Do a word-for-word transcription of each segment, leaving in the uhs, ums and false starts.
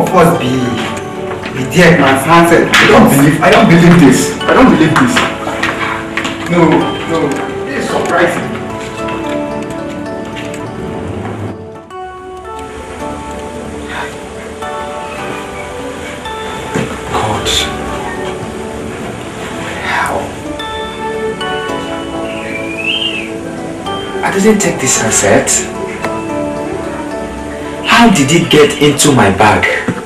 course be be there, my handset. I don't believe I don't believe this. I don't believe this. No, no, this is surprising. God. How? I didn't take this handset. How did it get into my bag?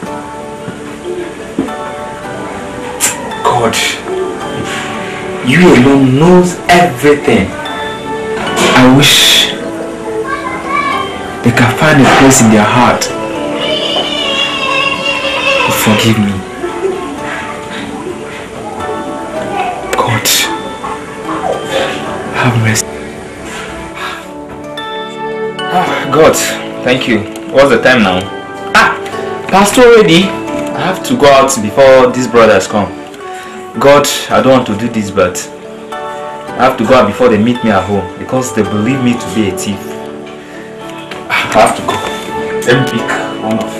God, you alone knows everything. I wish they can find a place in their heart to forgive me. God, have mercy. Ah, God, thank you. What's the time now? Ah, Pastor already. I have to go out before these brothers come. God, I don't want to do this, but I have to go out before they meet me at home because they believe me to be a thief. I have to go. Let me pick one off.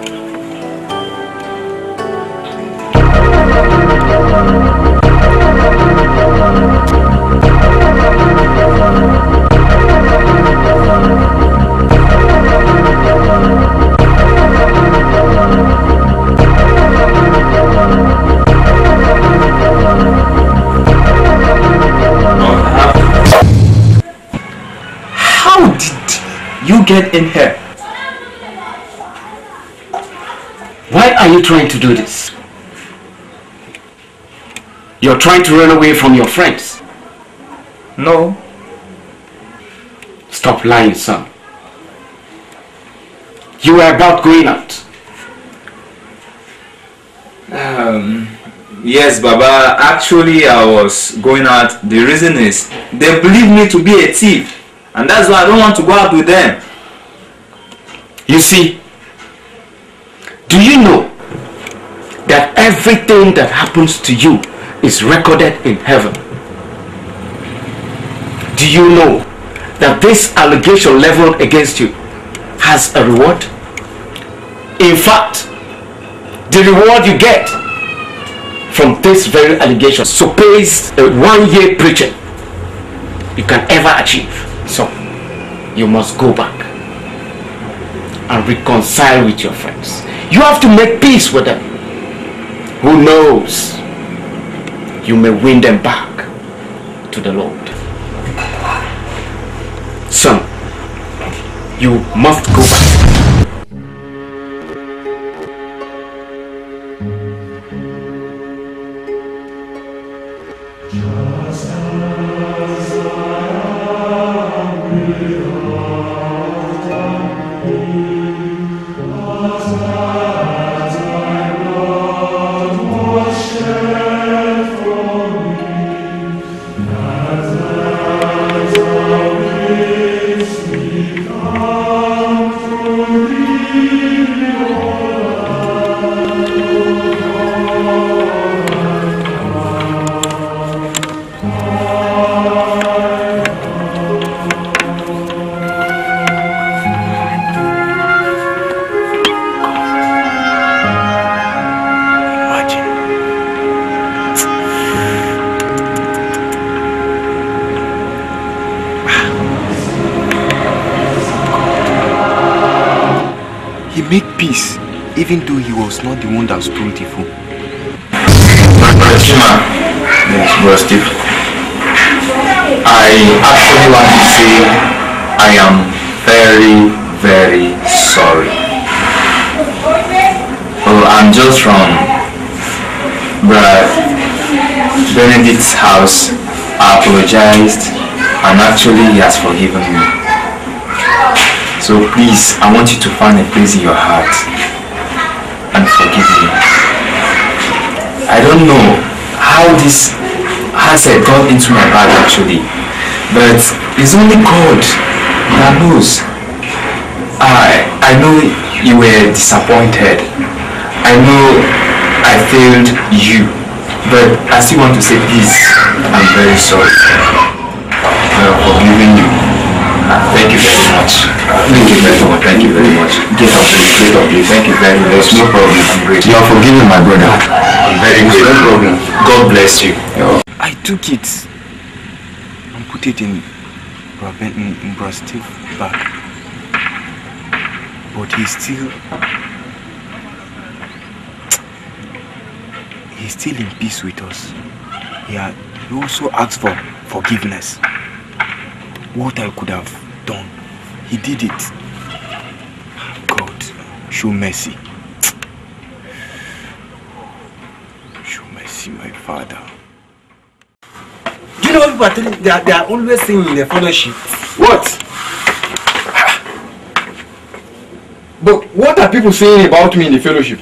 You get in here. Why are you trying to do this? You're trying to run away from your friends. No. Stop lying, son. You were about going out. Um, yes, Baba. Actually, I was going out. The reason is they believe me to be a thief. And that's why I don't want to go out with them. You see, do you know that everything that happens to you is recorded in heaven? Do you know that this allegation leveled against you has a reward? In fact, the reward you get from this very allegation surpasses a one-year preaching you can ever achieve. So, you must go back and reconcile with your friends. You have to make peace with them. Who knows? You may win them back to the Lord. Son, you must go back. Make peace, even though he was not the one that stole the phone. Brother Chima, yes, Brother Steve. I actually want to say I am very, very sorry. Well, I'm just from Brother Benedict's house. I apologized and actually he has forgiven me. So please, I want you to find a place in your heart and forgive me. I don't know how this handset got into my bag actually, but it's only God that knows. I, I know you were disappointed. I know I failed you, but I still want to say please, I'm very sorry for forgiving you. I Thank you very much. Thank you very much. Thank you very much. Get up, please. Get up, please. Thank you very much. No problem. I'm grateful. You are forgiving my brother. I'm very grateful. No problem. God bless you. I took it and put it in in, in Bro Steve's bag. But he's still he's still in peace with us. He, had, he also asked for forgiveness. What I could have done, he did it. God, show mercy. Show mercy, my Father. Do you know what people are telling? They are, they are always saying in the fellowship. What? But what are people saying about me in the fellowship?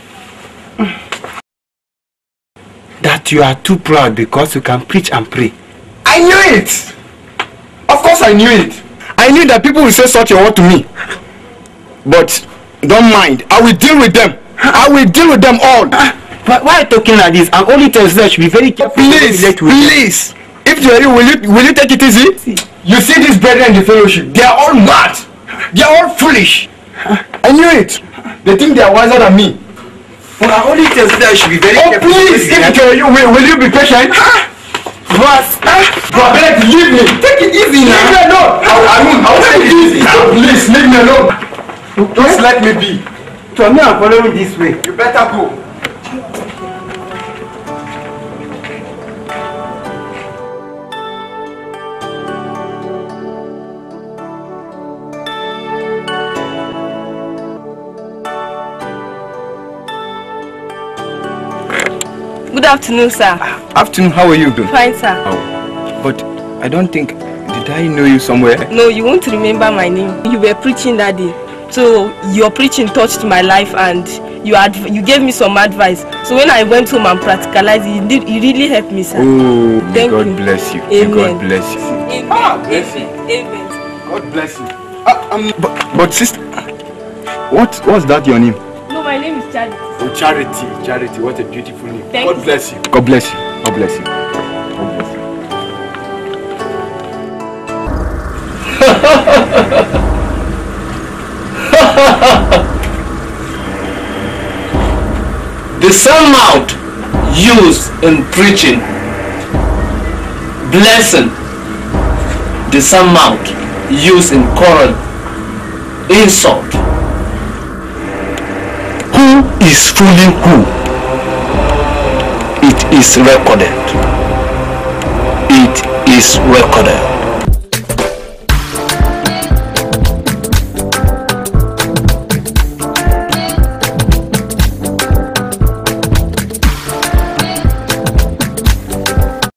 That you are too proud because you can preach and pray. I knew it! Of course I knew it. I knew that people will say such a word to me. But don't mind. I will deal with them. I will deal with them all. But why are you talking like this? I'm only telling you that you should be very careful. Please, please. If you are you, will you will you take it easy? You see these brethren in the fellowship, they are all mad. They are all foolish. I knew it. They think they are wiser than me. But I only tell you that you should be very oh, careful. Oh please, if it were you, will, will you be patient? But bro, better leave me. Take it easy now. Leave me alone. I, I mean, I will take it easy. Please, leave me alone. Just let me be. So me, I'm following this way. You better go. Good afternoon, sir. Afternoon, how are you doing? Fine, sir. Oh, but I don't think, did I know you somewhere? No, you won't remember my name. You were preaching that day. So your preaching touched my life and you had, you gave me some advice. So when I went home and practicalized it, it really helped me, sir. Oh, Thank God you. bless you. Amen. God bless you. Amen. Ah, bless you. Amen. God bless you. Uh, um, but, but sister, what, what's that your name? No, my name is Charity. Oh, Charity, Charity, what a beautiful name. Thank God you. bless you. God bless you. God bless you. God bless you. The same mouth used in preaching, blessing, the same mouth used in quarrel, insult. Who is fooling who? It is recorded. It is recorded.